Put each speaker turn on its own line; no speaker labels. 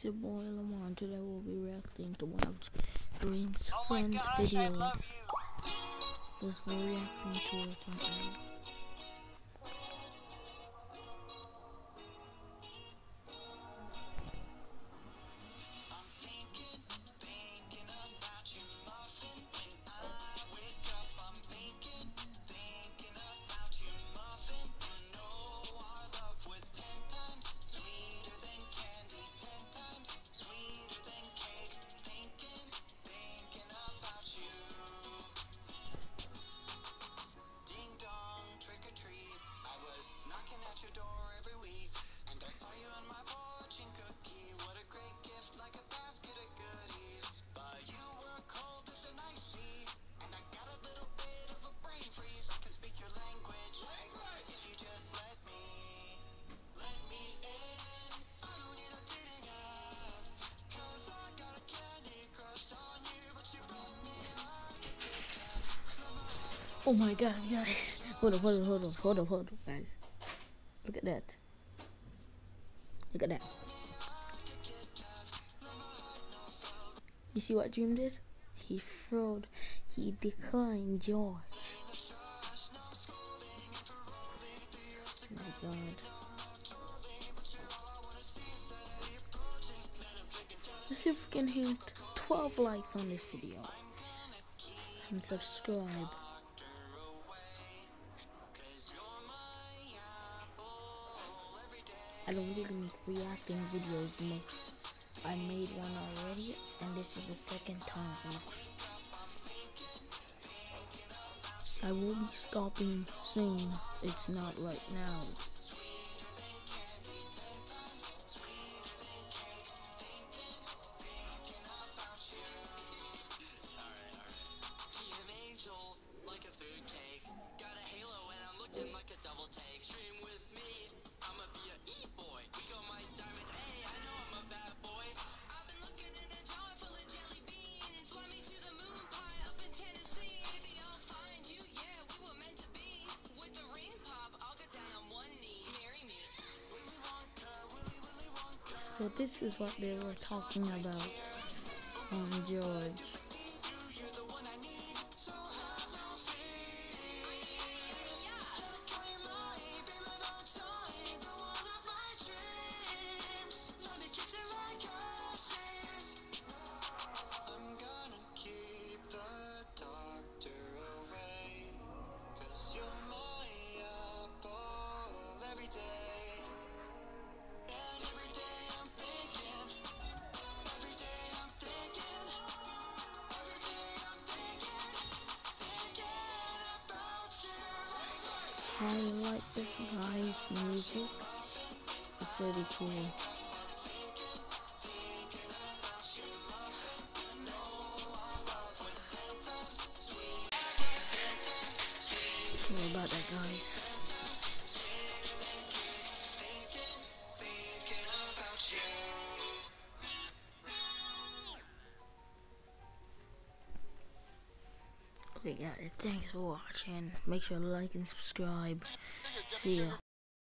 your boy Lamar. Today we'll be reacting to one of Dream's friends' videos. This we're reacting to it right now. Oh my god, guys. Hold up, guys. Look at that. Look at that. You see what Dream did? He fraud. He declined George. Oh my god. Let's see if we can hit 12 likes on this video. And subscribe. I don't really make reacting videos much. I made one already, and this is the second time. I will be stopping soon. It's not right now. So this is what they were talking about on George. I like this guy's music. It's really cool. It's all about that, guys. Okay guys, thanks for watching. Make sure to like and subscribe. See ya.